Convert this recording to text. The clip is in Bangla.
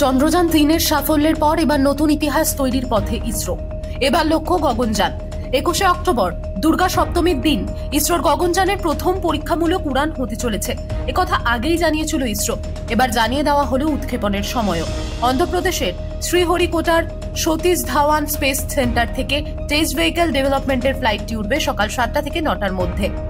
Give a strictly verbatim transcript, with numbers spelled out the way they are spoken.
চন্দ্রযান তিনের সাফল্যের পর এবার নতুন ইতিহাস তৈরির পথে ইসরো। এবার লক্ষ্য গগনযান। একুশে অক্টোবর দুর্গা সপ্তমীর দিন ইসরোর গগনযানের প্রথম পরীক্ষামূলক উড়ান হতে চলেছে। একথা আগেই জানিয়েছিল ইসরো। এবার জানিয়ে দেওয়া হলো উৎক্ষেপণের সময়ও। অন্ধ্রপ্রদেশের শ্রীহরিকোটার সতীশ ধাওয়ান স্পেস সেন্টার থেকে টেস্ট ভেহিকল ডেভেলপমেন্টের ফ্লাইটটি উঠবে সকাল সাতটা থেকে নটার মধ্যে।